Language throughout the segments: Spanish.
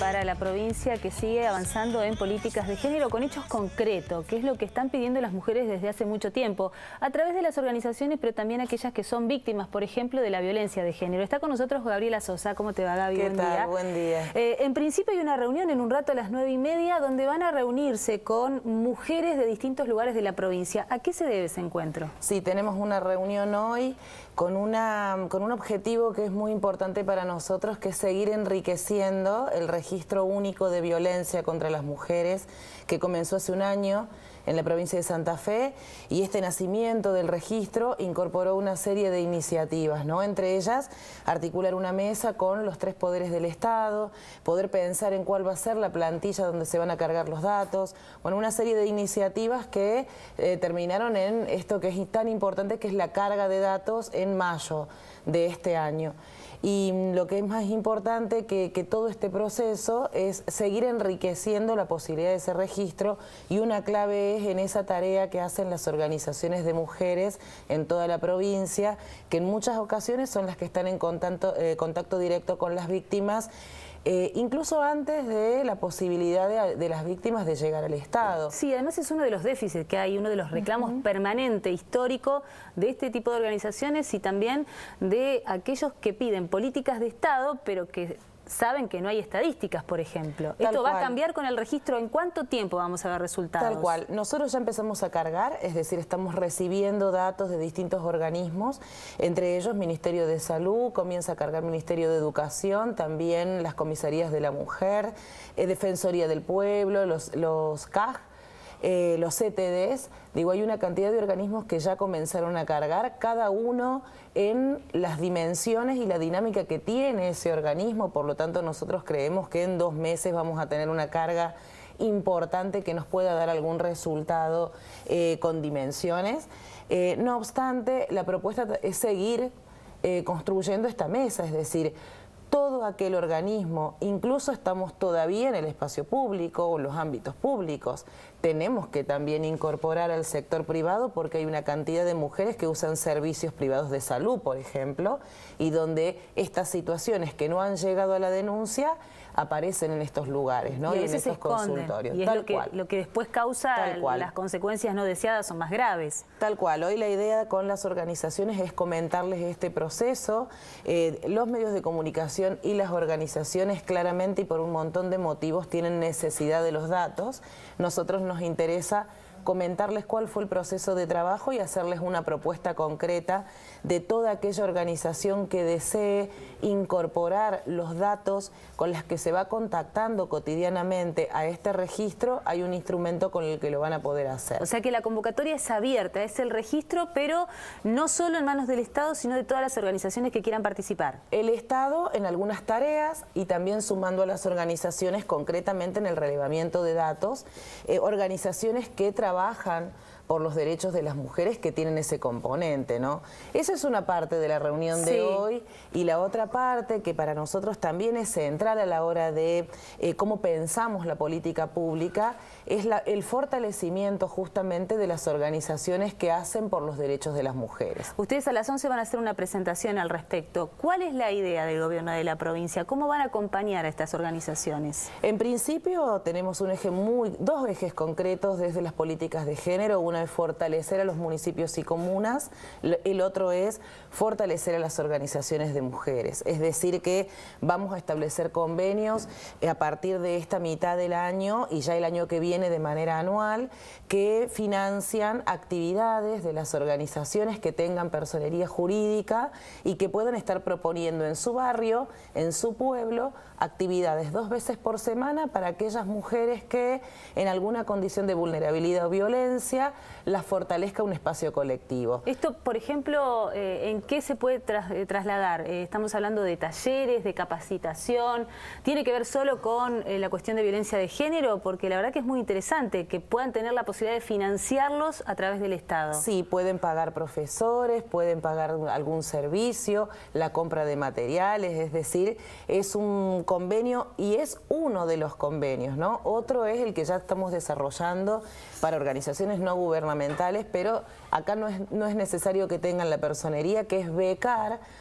para la provincia que sigue avanzando en políticas de género con hechos concretos, que es lo que están pidiendo las mujeres desde hace mucho tiempo, a través de las organizaciones, pero también aquellas que son víctimas, por ejemplo, de la violencia de género. Está con nosotros Gabriela Sosa. ¿Cómo te va, Gaby? ¿Qué tal? Buen día. En principio hay una reunión en un rato a las 9:30 donde van a reunirse con mujeres de distintos lugares de la provincia. ¿A qué se debe ese encuentro? Sí, tenemos una reunión hoy con un objetivo que es muy importante para nosotros, que es seguir enriqueciendo el registro único de violencia contra las mujeres que comenzó hace un año en la provincia de Santa Fe, y este nacimiento del registro incorporó una serie de iniciativas, ¿no? Entre ellas, articular una mesa con los 3 poderes del Estado, poder pensar en cuál va a ser la plantilla donde se van a cargar los datos, bueno, una serie de iniciativas que terminaron en esto que es tan importante, que es la carga de datos en mayo de este año. Y lo que es más importante que todo este proceso es seguir enriqueciendo la posibilidad de ese registro, y una clave es en esa tarea que hacen las organizaciones de mujeres en toda la provincia, que en muchas ocasiones son las que están en contacto directo con las víctimas, incluso antes de la posibilidad de las víctimas de llegar al Estado. Sí, además es uno de los déficits que hay, uno de los reclamos permanente, histórico de este tipo de organizaciones, y también de aquellos que piden políticas de Estado, pero que saben que no hay estadísticas, por ejemplo. ¿Esto va a cambiar con el registro? ¿En cuánto tiempo vamos a ver resultados? Tal cual. Nosotros ya empezamos a cargar, es decir, estamos recibiendo datos de distintos organismos, entre ellos Ministerio de Salud, comienza a cargar Ministerio de Educación, también las comisarías de la mujer, Defensoría del Pueblo, los CAG, los CTDs. Digo, hay una cantidad de organismos que ya comenzaron a cargar, cada uno en las dimensiones y la dinámica que tiene ese organismo. Por lo tanto, nosotros creemos que en 2 meses vamos a tener una carga importante que nos pueda dar algún resultado con dimensiones. No obstante, la propuesta es seguir construyendo esta mesa, es decir, todo aquel organismo, incluso estamos todavía en el espacio público o los ámbitos públicos, tenemos que también incorporar al sector privado, porque hay una cantidad de mujeres que usan servicios privados de salud, por ejemplo, y donde estas situaciones que no han llegado a la denuncia aparecen en estos lugares, ¿no? Y en estos consultorios. Y es lo que después causa las consecuencias no deseadas son más graves. Tal cual. Hoy la idea con las organizaciones es comentarles este proceso. Los medios de comunicación y las organizaciones claramente, y por un montón de motivos, tienen necesidad de los datos. Nosotros nos interesa comentarles cuál fue el proceso de trabajo y hacerles una propuesta concreta de toda aquella organización que desee incorporar los datos con los que se va contactando cotidianamente a este registro. Hay un instrumento con el que lo van a poder hacer. O sea que la convocatoria es abierta, es el registro, pero no solo en manos del Estado, sino de todas las organizaciones que quieran participar. El Estado en algunas tareas, y también sumando a las organizaciones concretamente en el relevamiento de datos, organizaciones que trabajan por los derechos de las mujeres, que tienen ese componente, ¿no? Esa es una parte de la reunión de hoy, y la otra parte, que para nosotros también es central a la hora de cómo pensamos la política pública, es el fortalecimiento justamente de las organizaciones que hacen por los derechos de las mujeres. Ustedes a las 11 van a hacer una presentación al respecto. ¿Cuál es la idea del gobierno de la provincia? ¿Cómo van a acompañar a estas organizaciones? En principio tenemos dos ejes concretos desde las políticas de género. Una es fortalecer a los municipios y comunas, el otro es fortalecer a las organizaciones de mujeres. Es decir, que vamos a establecer convenios a partir de esta mitad del año y ya el año que viene de manera anual, que financian actividades de las organizaciones que tengan personería jurídica y que puedan estar proponiendo en su barrio, en su pueblo, actividades 2 veces por semana para aquellas mujeres que en alguna condición de vulnerabilidad o violencia las fortalezca un espacio colectivo. Esto, por ejemplo, ¿en qué se puede trasladar? Estamos hablando de talleres, de capacitación. ¿Tiene que ver solo con la cuestión de violencia de género? Porque la verdad que es muy interesante que puedan tener la posibilidad de financiarlos a través del Estado. Sí, pueden pagar profesores, pueden pagar algún servicio, la compra de materiales, es decir, es un convenio y es uno de los convenios, ¿no? Otro es el que ya estamos desarrollando para organizaciones no gubernamentales, pero acá no es necesario que tengan la personería, que es becar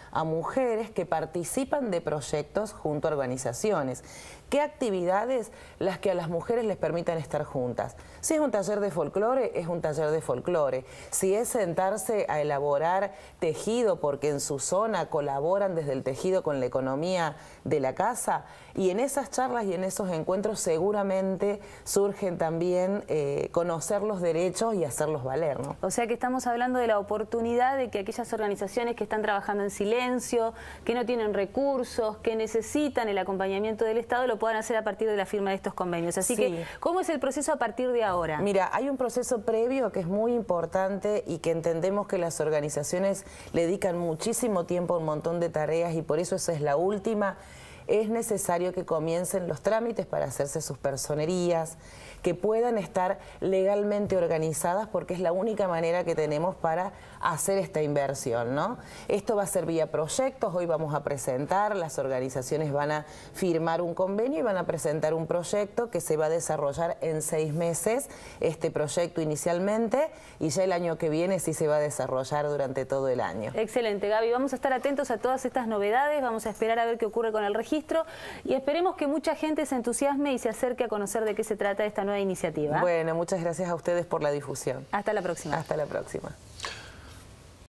a mujeres que participan de proyectos junto a organizaciones. ¿Qué actividades? Las que a las mujeres les permitan estar juntas. Si es un taller de folclore, es un taller de folclore. Si es sentarse a elaborar tejido porque en su zona colaboran desde el tejido con la economía de la casa, y en esas charlas y en esos encuentros seguramente surgen también conocer los derechos y hacerlos valer, ¿no? O sea que estamos hablando de la oportunidad de que aquellas organizaciones que están trabajando en silencio, que no tienen recursos, que necesitan el acompañamiento del Estado, lo puedan hacer a partir de la firma de estos convenios. Así que, ¿cómo es el proceso a partir de ahora? Mira, hay un proceso previo que es muy importante y que entendemos que las organizaciones le dedican muchísimo tiempo a un montón de tareas y por eso esa es la última. Es necesario que comiencen los trámites para hacerse sus personerías, que puedan estar legalmente organizadas porque es la única manera que tenemos para hacer esta inversión, ¿no? Esto va a ser vía proyectos, hoy vamos a presentar, las organizaciones van a firmar un convenio y van a presentar un proyecto que se va a desarrollar en 6 meses, este proyecto inicialmente, y ya el año que viene sí se va a desarrollar durante todo el año. Excelente, Gaby, vamos a estar atentos a todas estas novedades, vamos a esperar a ver qué ocurre con el registro y esperemos que mucha gente se entusiasme y se acerque a conocer de qué se trata esta nueva iniciativa. Bueno, muchas gracias a ustedes por la difusión. Hasta la próxima. Hasta la próxima.